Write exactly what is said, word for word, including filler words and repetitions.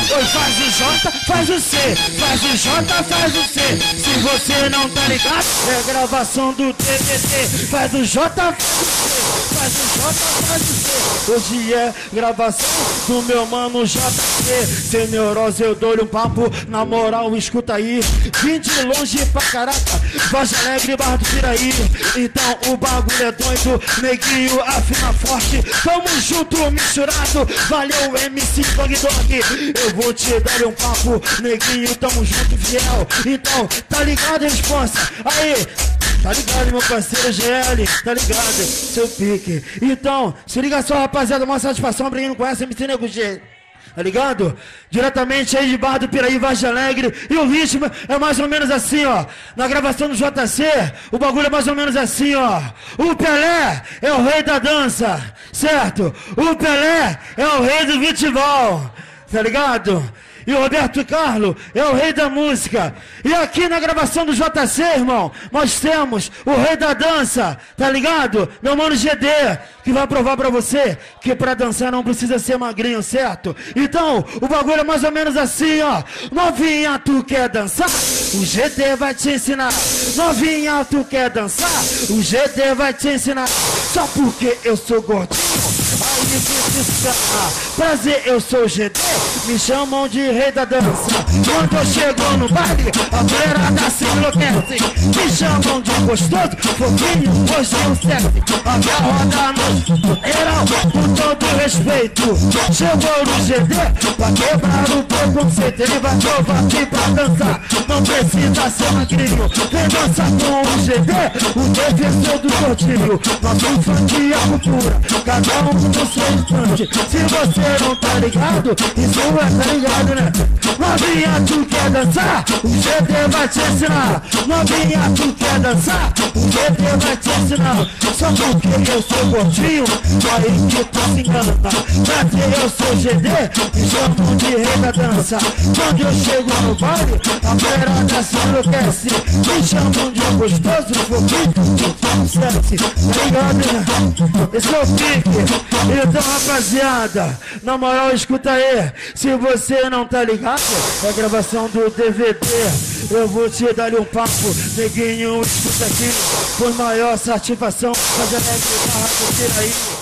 Oi, faz o J, faz o C, faz o J, faz o C. Se você não tá ligado, é gravação do T V T. Faz o J, faz o C, faz o J, faz o C. Hoje é gravação do meu mano J C. Sem neurose eu dou-lhe um papo, na moral escuta aí. Vim de longe pra caraca, Vargem Alegre, Barra do Piraí. Então o bagulho é doido, neguinho afina forte. Tamo junto, misturado, valeu M C Dog Dog. Eu vou te dar um papo, neguinho, tamo junto, fiel. Então, tá ligado, responsa? Aí, tá ligado, meu parceiro G L, tá ligado, seu pique. Então, se liga só, rapaziada, uma satisfação pra quem não conhece M C Nego G. Tá ligado? Diretamente aí de Barra do Piraí, Vargem Alegre. E o ritmo é mais ou menos assim, ó. Na gravação do J C, o bagulho é mais ou menos assim, ó. O Pelé é o rei da dança, certo? O Pelé é o rei do futebol, tá ligado? E o Roberto Carlos é o rei da música. E aqui na gravação do J C, irmão, nós temos o rei da dança, tá ligado? Meu mano G D, que vai provar pra você que pra dançar não precisa ser magrinho, certo? Então, o bagulho é mais ou menos assim, ó. Novinha, tu quer dançar? O G D vai te ensinar. Novinha, tu quer dançar? O G D vai te ensinar. Só porque eu sou gordinho, aí precisa. Prazer, eu sou o G D, me chamam de rei da dança. Quando eu chego no baile, a mulherada se enlouquece. Me chamam de gostoso, fofinho, gostinho sexy. A minha roda no geral, com todo respeito. Chegou no G D, pra quebrar o preconceito. Ele vai provar aqui pra dançar, não precisa ser magrinho. Vem dançar com o G D, o defensor do gordinho. Nosso funk é cultura, cada um no seu instante. Se você não tá ligado, isso é tá ligado, né? Novinha, tu quer dançar? O G D vai te ensinar. Novinha, tu quer dançar? O G D vai te ensinar. Só porque eu sou gordinho, aí que tu se engana. Prazer, eu sou G D, me chamam de rei da dança. Quando eu chego no baile, a mulherada se enlouquece. Me chamam de gostoso, fofinho, sexy. Tá ligado, né? Esse é o pique. Então, rapaziada, na moral, escuta aí. Se você não tá ligado, é a gravação do D V D. Eu vou te dar um papo, neguinho, escuta aqui. Por maior satisfação, Vargem Alegre, Barra do Piraí.